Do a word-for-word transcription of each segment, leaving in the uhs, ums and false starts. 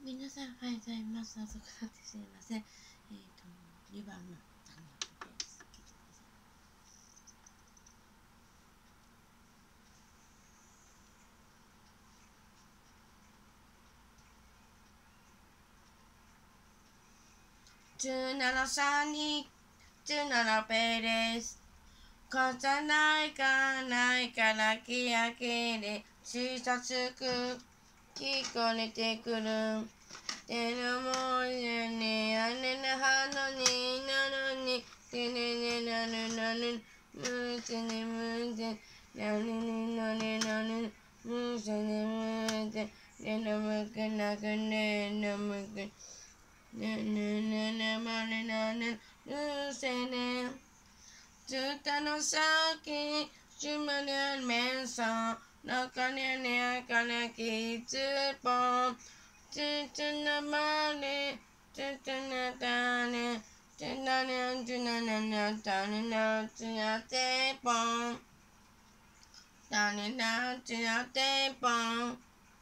皆さん、おはようございます。遅くなってすみません。えっ、と、にばんの単語です。聞いてください。じゅうななさんにじゅうななペです。こざないかないからきやきで小さつく聞こえてくる。手のもんやねやねなはのになのにてねねなぬなぬむせねむせなぬねなねなぬむせねむせねなむくなくねなむくねねねねまねなねむせねつたのさきしまねめんさなかねねかねきつぽんつつなまねつつなたねつなねつなななたねなつなてぽんたねなつなてぽん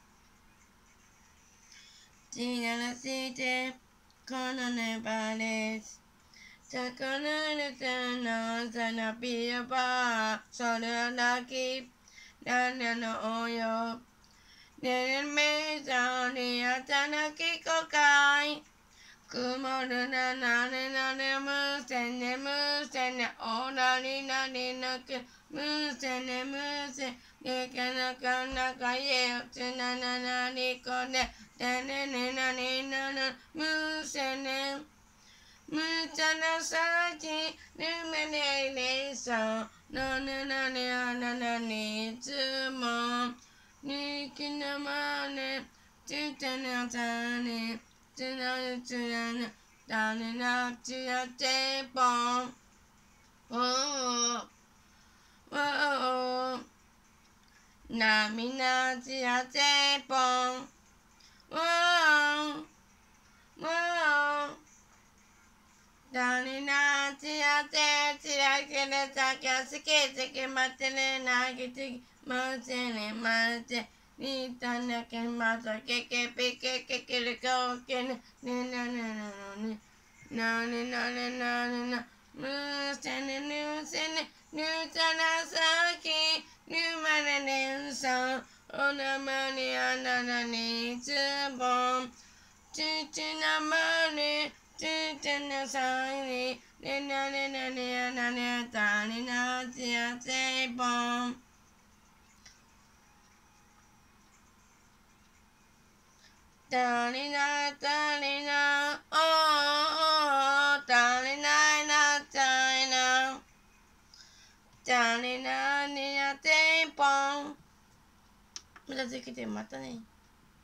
ちならしてこのねばですさかなるさのさなぴよばそれはなきななのおよねるめさにあたなきこかいくもるななねなねむせねむせねおなになになくむせねむせねかなかなかえよつなななにこねてねねなにななむせねむちゃなさきぬめねねさなねなねあななにつもにきなまねつてなさねつなぬつなぬたねなつやてぽんおおおおなみなつやてぽんおおおおだねなつやてつやけれさきゃすけすけまてねなぎてませねませにたなけまさけけぺけけけれかおけねねなねなのねなねなねなねなむせねぬせねぬさなさきぬまねねんさおなまにあななにつぼんつつなまねつつなさにねなねなねあなねたねなつやせぼんたりなたりなおおたりないなたいなたりなにやてんぽん。またつけてまたね。